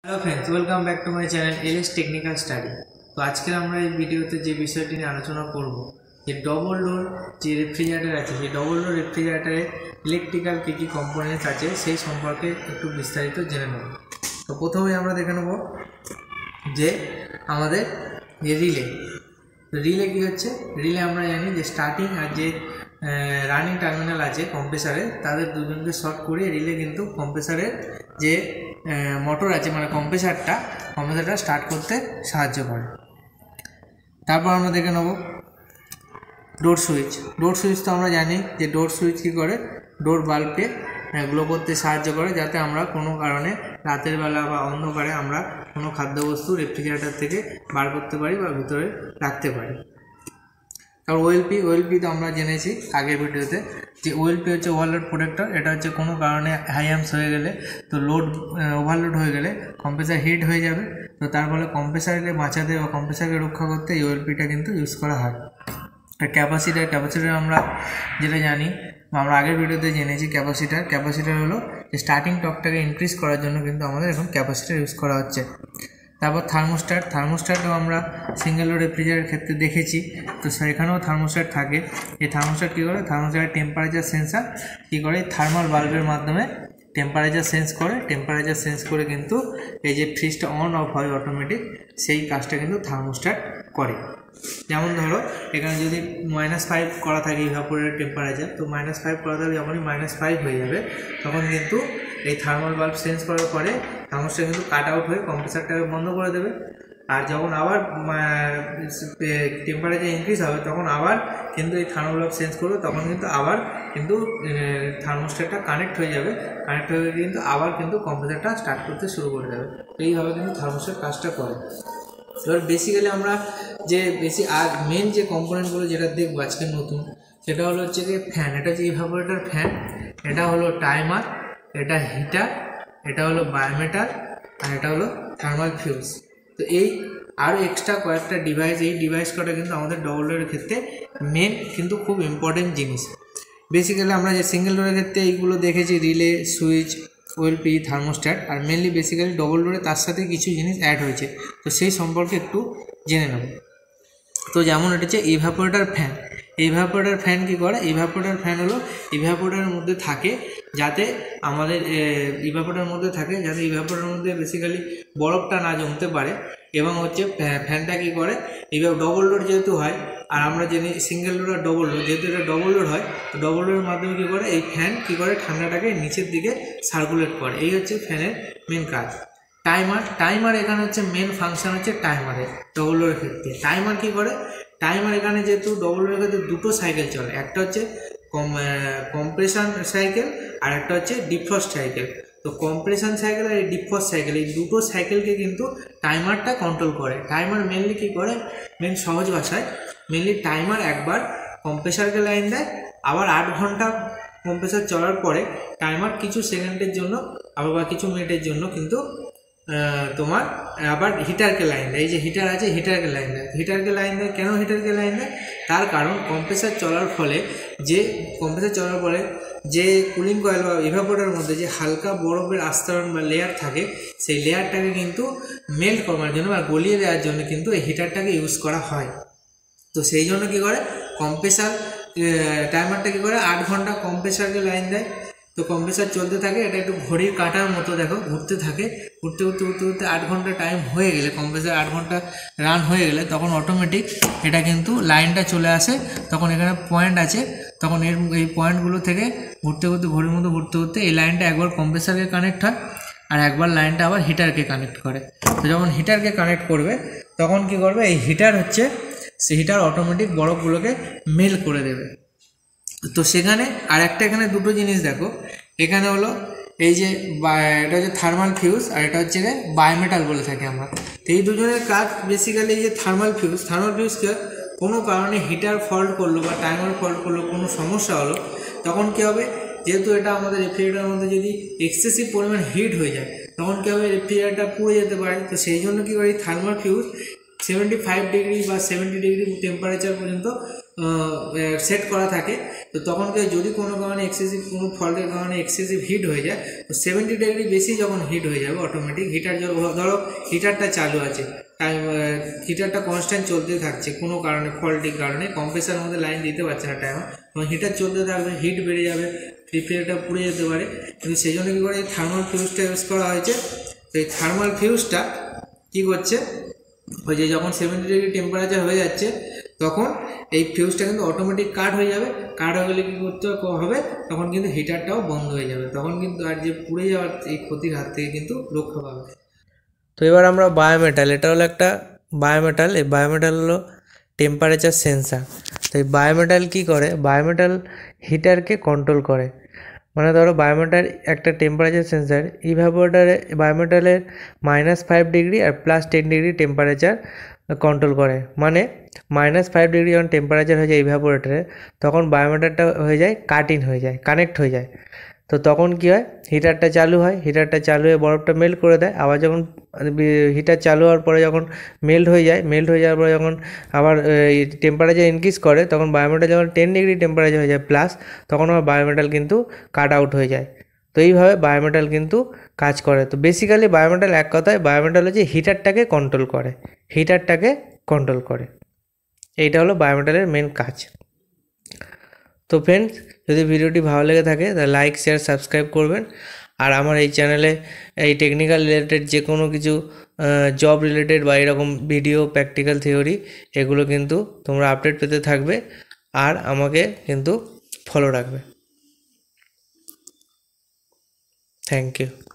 Hello friends, welcome back to my channel LS technical study. তো আজকে আমরা এই ভিডিওতে যে বিষয়টি নিয়ে আলোচনা করব যে ডবল ডোর যে রেফ্রিজারেটর আছে, সেই ডবল ডোর রেফ্রিজারেটরে ইলেকট্রিক্যাল কী কী কম্পোনেন্টস আছে সেই সম্পর্কে একটু বিস্তারিত জেনে নেব। তো প্রথমেই আমরা দেখে নেব যে আমাদের যে রিলে কী হচ্ছে। রিলে আমরা জানি যে স্টার্টিং আর যে রানিং টার্মিনাল আছে কম্প্রেসারে, তাদের দুজনকে শর্ট করে রিলে কিন্তু কম্প্রেসারের যে মোটর আছে মানে কম্প্রেসারটা স্টার্ট করতে সাহায্য করে। তারপর আমরা দেখে নেব ডোর সুইচ। তো আমরা জানি যে ডোর সুইচ কী করে, ডোর বাল্বকে গ্লো করতে সাহায্য করে, যাতে আমরা কোনো কারণে রাতের বেলা বা অন্ধকারে আমরা কোনো খাদ্যবস্তু রেফ্রিজারেটর থেকে বার করতে পারি বা ভিতরে রাখতে পারি। আর ওএলপি তো আমরা জেনেছি আগের ভিডিওতে যে ওএলপি হচ্ছে ওভারলোড প্রোটেক্টর। এটা হচ্ছে কোনো কারণে হাই অ্যাম্পস হয়ে গেলে, তো লোড ওভারলোড হয়ে গেলে কম্প্রেসার হিট হয়ে যাবে, তো তার ফলে কম্প্রেসারকে বাঁচাতে বা কম্প্রেসারকে রক্ষা করতে এই ওএলপিটা কিন্তু ইউজ করা হয়। আর ক্যাপাসিটার আমরা যেটা জানি বা আমরা আগের ভিডিওতে জেনেছি, ক্যাপাসিটার হলো যে স্টার্টিং টর্কটাকে ইনক্রিজ করার জন্য কিন্তু আমাদের এখন ক্যাপাসিটার ইউজ করা হচ্ছে। তারপর থার্মোস্ট্যাটও আমরা সিঙ্গেল ডোর রেফ্রিজারেটরের ক্ষেত্রে দেখেছি, তো সেখানেও থার্মোস্ট্যাট থাকে। এই থার্মোস্ট্যাট কী করে, থার্মোস্ট্যাটের টেম্পারেচার সেন্সার কী করে, থার্মাল বাল্বের মাধ্যমে টেম্পারেচার সেন্স করে কিন্তু এই যে ফ্রিজটা অন অফ হয় অটোমেটিক, সেই কাজটা কিন্তু থার্মোস্ট্যাট করে। যেমন ধরো এখানে যদি -5 করা থাকে ইভাপোরেটের টেম্পারেচার, তো -5 করা থাকলে যখনই -5 হয়ে যাবে তখন কিন্তু এই থার্মাল বাল্ব সেন্স করার পরে থার্মোস্ট্যাট কিন্তু কাট আউট হয়ে কম্প্রেসারটাকে বন্ধ করে দেবে। আর যখন আবার টেম্পারেচার ইনক্রিজ হবে তখন আবার কিন্তু এই থার্মাল বাল্ব সেন্স করবে, তখন কিন্তু আবার কিন্তু থার্মোস্ট্যাটটা কানেক্ট হয়ে যাবে, কিন্তু আবার কিন্তু কম্প্রেসারটা স্টার্ট করতে শুরু করে দেবে। এইভাবে কিন্তু থার্মোস্ট্যাট কাজটা করে। এবার বেসিক্যালি আমরা যে আর মেন যে কম্পোনেন্টগুলো যেটা দেখবো আজকে নতুন, সেটা হলো হচ্ছে যে ফ্যান। এটা হচ্ছে ইভাপোরেটর ফ্যান, এটা হলো টাইমার, এটা হিটার, এটা হলো বায়োমেটার, আর এটা হলো থার্মাল ফিউজ। তো এই আরও এক্সট্রা কয়েকটা ডিভাইস, এই ডিভাইস কটা কিন্তু আমাদের ডবল ডোরের ক্ষেত্রে মেন কিন্তু খুব ইম্পর্টেন্ট জিনিস। বেসিক্যালি আমরা যে সিঙ্গেল ডোরের ক্ষেত্রে এইগুলো দেখেছি, রিলে, সুইচ, ওএলপি, থার্মোস্ট্যাট, আর মেনলি বেসিক্যালি ডবল ডোরে তার সাথে কিছু জিনিস অ্যাড হয়েছে, তো সেই সম্পর্কে একটু জেনে নেব। তো যেমন এটা হচ্ছে ইভাপোরেটর ফ্যান কী করে, ইভাপোরেটর ফ্যান হলো ইভাপোরেটরের মধ্যে থাকে যাতে আমাদের ইভাপোরেটরের মধ্যে বেসিক্যালি বরফটা না জমতে পারে। এবং হচ্ছে ফ্যানটা কী করে, এইভাবে ডবল ডোর যেহেতু হয়, আর আমরা জানি সিঙ্গেল ডোর আর ডবল ডোর, যেহেতু এটা ডবল ডোর হয়, তো ডবল ডোরের মাধ্যমে কী করে এই ফ্যান কী করে ঠান্ডাটাকে নিচের দিকে সার্কুলেট করে। এই হচ্ছে ফ্যানের মেন কাজ। টাইমার এখানে হচ্ছে মেন ফাংশন হচ্ছে টাইমারের ডবল ডোরের ক্ষেত্রে। টাইমার কী করে, টাইমার এখানে যেহেতু ডবল ডোরের ক্ষেত্রে দুটো সাইকেল চলে, একটা হচ্ছে কম্প্রেশন সাইকেল আর একটা হচ্ছে ডিফ্রস্ট সাইকেল। তো কম্প্রেশন সাইকেল আর ডিফ্রস্ট সাইকেল, এই দুটো সাইকেলকে কিন্তু টাইমারটা কন্ট্রোল করে। টাইমার মেনলি কী করে, সহজ ভাষায় মেনলি টাইমার একবার কম্প্রেসারকে লাইন দেয়, আবার 8 ঘন্টা কম্প্রেসার চলার পরে টাইমার কিছু সেকেন্ডের জন্য আবার বা কিছু মিনিটের জন্য কিন্তু তোমার আবার হিটারকে লাইন দেয়। এই যে হিটার আছে, হিটারকে লাইন দেয়। কেন হিটারকে লাইন দেয়, তার কারণ কম্প্রেসার চলার পরে যে কুলিং কয়েল বা ইভাপোরেটরের মধ্যে যে হালকা বরফের আস্তরণ বা লেয়ার থাকে, সেই লেয়ারটাকে কিন্তু মেল্ট করার জন্য বা গলিয়ে দেওয়ার জন্য কিন্তু এই হিটারটাকে ইউজ করা হয়। তো সেই জন্য কী করে টাইমারটা কী করে 8 ঘন্টা কম্প্রেসারকে লাইন দেয়। তো কম্প্রেসার চলতে থাকে, এটা একটু ঘড়ির কাঁটার মতো দেখো ঘুরতে থাকে, ঘুরতে 8 ঘন্টা টাইম হয়ে গেলে, কম্প্রেসার 8 ঘন্টা রান হয়ে গেলে তখন অটোমেটিক এটা কিন্তু লাইনটা চলে আসে। তখন এখানে পয়েন্ট আছে, তখন এই পয়েন্টগুলো থেকে ঘড়ির মতো ঘুরতে এই লাইনটা একবার কম্প্রেসারকে কানেক্ট হয়, আর একবার লাইনটা আবার হিটারকে কানেক্ট করে। তো যখন হিটারকে কানেক্ট করবে তখন কি করবে, এই হিটার অটোমেটিক বরফগুলোকে মেল করে দেবে। তো সেখানে আর একটা এখানে দুটো জিনিস দেখো, এখানে হলো এই যে এটা হচ্ছে থার্মাল ফিউজ, আর এটা হচ্ছে বায়োমেটাল বলে থাকি আমরা। তো এই দুজনের কাজ বেসিক্যালি এই যে থার্মাল ফিউজকে কোনো কারণে হিটার ফল্ট করলো বা টাইমার ফল্ট করলো, কোনো সমস্যা হলো, তখন কী হবে, যেহেতু এটা আমাদের রেফ্রিজারেটরের মধ্যে যদি এক্সেসিভ পরিমাণ হিট হয়ে যায় তখন কী হবে, রেফ্রিজারেটরটা পুড়ে যেতে পারে। তো সেই জন্য কী করে থার্মাল ফিউজ 75 ডিগ্রি বা 70 ডিগ্রি টেম্পারেচার পর্যন্ত সেট করা থাকে। তো তখন যদি কোনো কারণে এক্সেসিভ কোনো ফল্টের কারণে এক্সেসিভ হিট হয়ে যায়, তো 70 ডিগ্রি বেশি যখন হিট হয়ে যাবে অটোমেটিক হিটার, ধরো হিটারটা চালু আছে, হিটারটা কনস্ট্যান্ট চলতে থাকছে, কোনো কারণে ফল্টের কারণে কম্প্রেসারের মধ্যে লাইন দিতে পারছে না টাইম, তখন হিটার চলতে থাকবে, হিট বেড়ে যাবে, রেফ্রিজারেটর পুড়ে যেতে পারে। কিন্তু সেই জন্য কী করে থার্মাল ফিউজটা ইউজ করা হয়েছে। তো এই থার্মাল ফিউজটা কী করছে, ওই যে যখন 70 ডিগ্রি টেম্পারেচার হয়ে যাচ্ছে তখন এই ফিউজটা কিন্তু অটোমেটিক কাট হয়ে যাবে। কাট হয়ে গেলে কী করতে হবে, তখন কিন্তু হিটারটাও বন্ধ হয়ে যাবে, তখন কিন্তু আর যে পুড়ে যাওয়ার এই ক্ষতির হাত থেকে কিন্তু রক্ষা পাবে। তো এবার আমরা বায়োমেটাল, এটা হলো একটা বায়োমেটাল, এই বায়োমেটাল হলো টেম্পারেচার সেন্সার। তো এই বায়োমেটাল কী করে, বায়োমেটাল হিটারকে কন্ট্রোল করে। মানে ধরো বায়োমেটাল একটা টেম্পারেচার সেন্সার, ইভাপোরেটরে বায়োমেটালের -5 ডিগ্রি আর +10 ডিগ্রি টেম্পারেচার কন্ট্রোল করে। মানে -5 ডিগ্রি যখন টেম্পারেচার হয়ে যায় ইভাপোরেটরে, তখন বায়োমেটারটা হয়ে যায় কাট-ইন হয়ে যায়, কানেক্ট হয়ে যায়। তো তখন কী হয়, হিটারটা চালু হয়, হিটারটা চালু হয়ে বরফটা মেল্ট করে দেয়। আবার যখন হিটার চালু হওয়ার পরে যখন মেল্ট হয়ে যায়, মেল্ট হয়ে যাওয়ার পরে যখন আবার টেম্পারেচার ইনক্রিজ করে, তখন বায়োমেটাল যখন 10 ডিগ্রি টেম্পারেচার হয়ে যায় প্লাস, তখন আবার বায়োমেটাল কিন্তু কাট আউট হয়ে যায়। তো এইভাবে বায়োমেটাল কিন্তু কাজ করে। তো বেসিক্যালি বায়োমেটাল এক কথায় বায়োমেটাল হচ্ছে হিটারটাকে কন্ট্রোল করে, হিটারটাকে কন্ট্রোল করে। এইটা হলো বায়োমেটালের মেন কাজ। তো ফ্রেন্ডস, যদি ভিডিওটি ভালো লেগে থাকে তাহলে লাইক, শেয়ার, সাবস্ক্রাইব করবেন। আর আমার এই চ্যানেলে এই টেকনিক্যাল রিলেটেড যে কোনো কিছু জব রিলেটেড বা এরকম ভিডিও, প্র্যাকটিক্যাল থিওরি, এগুলো কিন্তু তোমরা আপডেট পেতে থাকবে আর আমাকে কিন্তু ফলো রাখবে। Thank you.